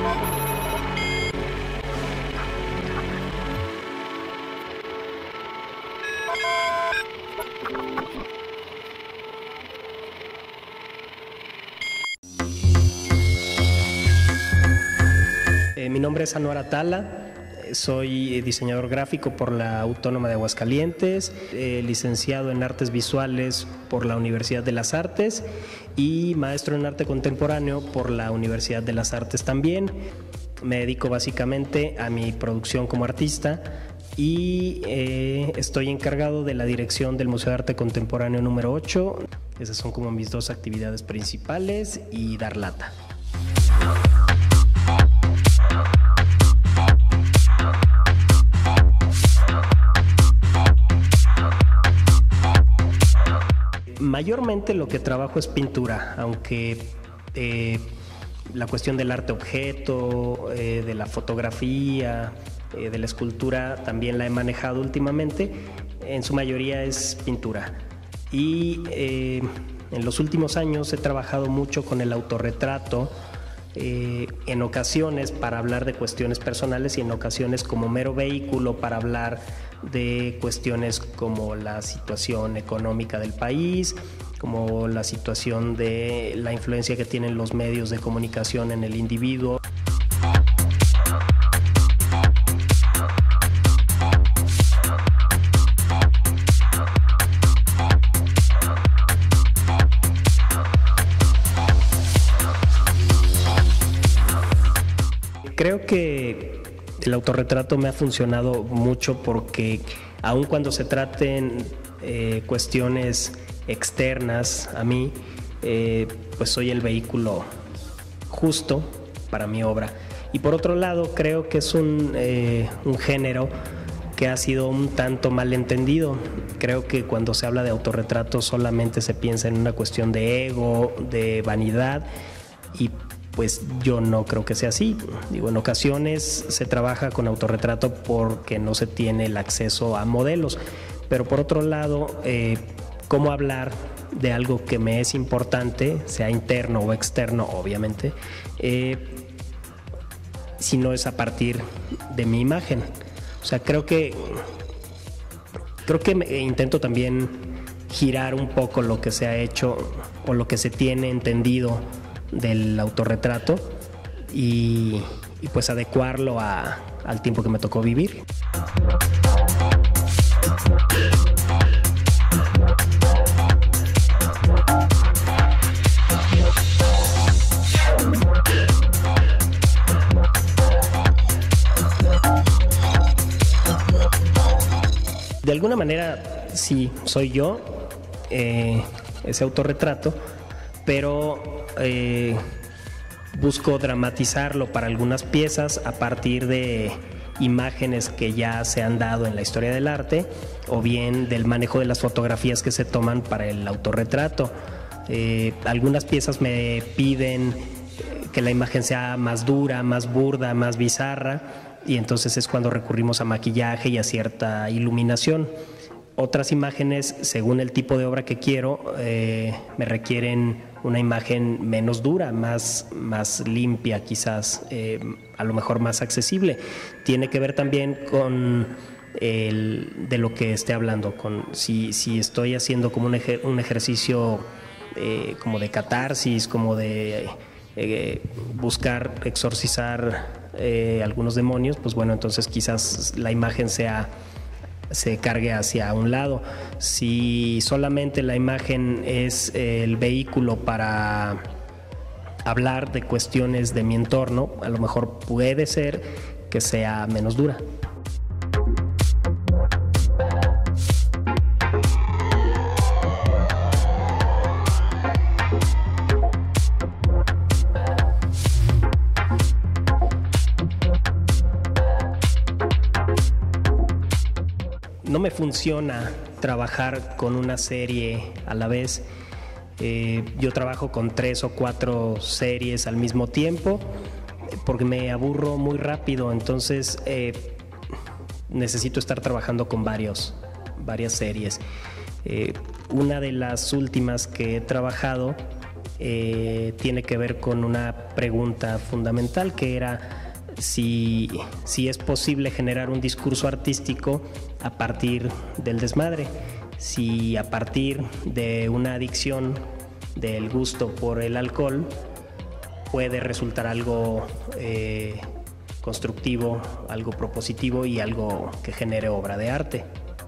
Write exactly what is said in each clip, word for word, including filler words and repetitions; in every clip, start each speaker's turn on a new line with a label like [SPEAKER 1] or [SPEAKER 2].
[SPEAKER 1] Eh, mi nombre es Anuar Atala, soy diseñador gráfico por la Autónoma de Aguascalientes, eh, licenciado en Artes Visuales por la Universidad de las Artes y maestro en Arte Contemporáneo por la Universidad de las Artes también. Me dedico básicamente a mi producción como artista y eh, estoy encargado de la dirección del Museo de Arte Contemporáneo número ocho. Esas son como mis dos actividades principales y dar lata. Mayormente lo que trabajo es pintura, aunque eh, la cuestión del arte objeto, eh, de la fotografía, eh, de la escultura también la he manejado últimamente. En su mayoría es pintura. Y eh, en los últimos años he trabajado mucho con el autorretrato, eh, en ocasiones para hablar de cuestiones personales y en ocasiones como mero vehículo para hablar de cuestiones como la situación económica del país, como la situación de la influencia que tienen los medios de comunicación en el individuo. Creo que el autorretrato me ha funcionado mucho porque aun cuando se traten eh, cuestiones externas a mí, eh, pues soy el vehículo justo para mi obra. Y por otro lado, creo que es un, eh, un género que ha sido un tanto malentendido. Creo que cuando se habla de autorretrato solamente se piensa en una cuestión de ego, de vanidad, y pues yo no creo que sea así. Digo, en ocasiones se trabaja con autorretrato porque no se tiene el acceso a modelos, pero por otro lado, eh, ¿cómo hablar de algo que me es importante, sea interno o externo, obviamente, eh, si no es a partir de mi imagen? O sea, creo que creo que me, intento también girar un poco lo que se ha hecho o lo que se tiene entendido del autorretrato y, y pues adecuarlo a, al tiempo que me tocó vivir. De alguna manera sí, soy yo, eh, ese autorretrato, pero Eh, busco dramatizarlo para algunas piezas a partir de imágenes que ya se han dado en la historia del arte o bien del manejo de las fotografías que se toman para el autorretrato. Eh, algunas piezas me piden que la imagen sea más dura, más burda, más bizarra, y entonces es cuando recurrimos a maquillaje y a cierta iluminación. Otras imágenes, según el tipo de obra que quiero, eh, me requieren una imagen menos dura, más, más limpia quizás, eh, a lo mejor más accesible. Tiene que ver también con el, de lo que esté hablando, con si, si estoy haciendo como un, ejer, un ejercicio eh, como de catarsis, como de eh, buscar exorcizar eh, algunos demonios, pues bueno, entonces quizás la imagen sea se cargue hacia un lado. Si solamente la imagen es el vehículo para hablar de cuestiones de mi entorno, a lo mejor puede ser que sea menos dura. No me funciona trabajar con una serie a la vez. Eh, yo trabajo con tres o cuatro series al mismo tiempo porque me aburro muy rápido, entonces eh, necesito estar trabajando con varios, varias series. Eh, una de las últimas que he trabajado eh, tiene que ver con una pregunta fundamental, que era si, si es posible generar un discurso artístico a partir del desmadre, si a partir de una adicción del gusto por el alcohol puede resultar algo eh, constructivo, algo propositivo y algo que genere obra de arte.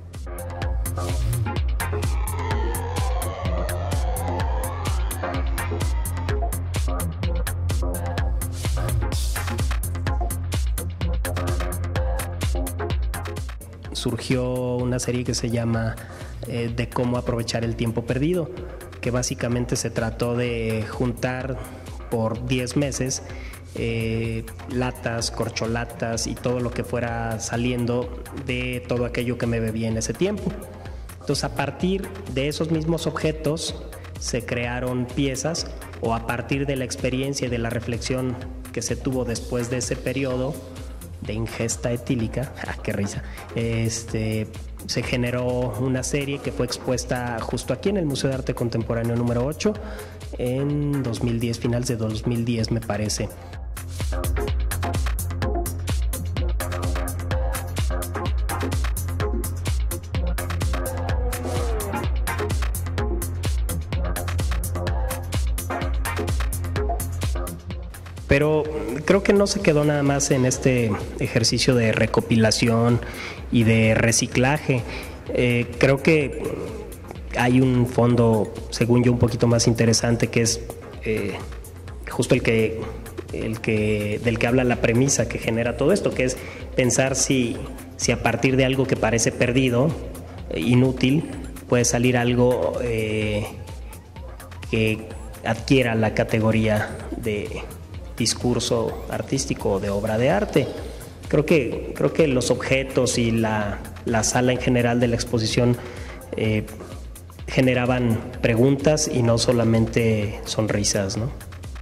[SPEAKER 1] Surgió una serie que se llama eh, de cómo aprovechar el tiempo perdido, que básicamente se trató de juntar por diez meses eh, latas, corcholatas y todo lo que fuera saliendo de todo aquello que me bebía en ese tiempo. Entonces, a partir de esos mismos objetos se crearon piezas, o a partir de la experiencia y de la reflexión que se tuvo después de ese periodo de ingesta etílica, ¡ah, qué risa! Este, se generó una serie que fue expuesta justo aquí en el Museo de Arte Contemporáneo número ocho en dos mil diez, finales de dos mil diez me parece. Pero creo que no se quedó nada más en este ejercicio de recopilación y de reciclaje. Eh, creo que hay un fondo, según yo, un poquito más interesante, que es eh, justo el que, el que, del que habla la premisa que genera todo esto, que es pensar si, si a partir de algo que parece perdido, eh, inútil, puede salir algo eh, que adquiera la categoría de discurso artístico o de obra de arte. Creo que, creo que los objetos y la, la sala en general de la exposición eh, generaban preguntas y no solamente sonrisas, ¿no?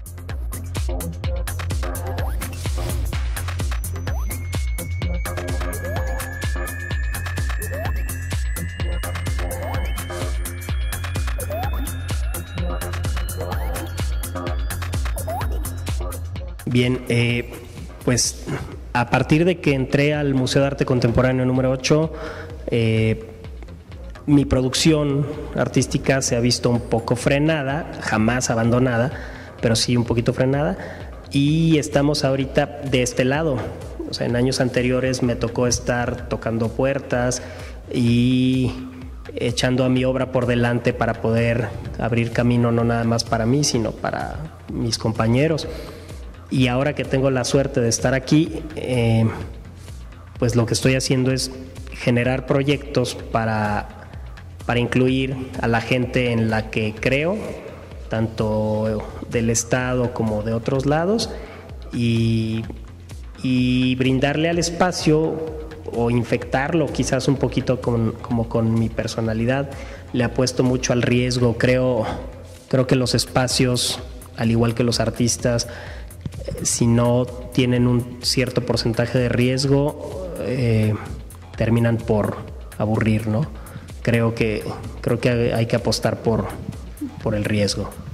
[SPEAKER 1] Bien, eh, pues a partir de que entré al Museo de Arte Contemporáneo número ocho, eh, mi producción artística se ha visto un poco frenada, jamás abandonada, pero sí un poquito frenada, y estamos ahorita de este lado. O sea, en años anteriores me tocó estar tocando puertas y echando a mi obra por delante para poder abrir camino no nada más para mí, sino para mis compañeros. Y ahora que tengo la suerte de estar aquí, eh, pues lo que estoy haciendo es generar proyectos para, para incluir a la gente en la que creo, tanto del Estado como de otros lados, y, y brindarle al espacio o infectarlo quizás un poquito con, como con mi personalidad. Le apuesto mucho al riesgo. Creo, creo que los espacios, al igual que los artistas, si no tienen un cierto porcentaje de riesgo, eh, terminan por aburrir, ¿no? Creo que, creo que hay que apostar por, por el riesgo.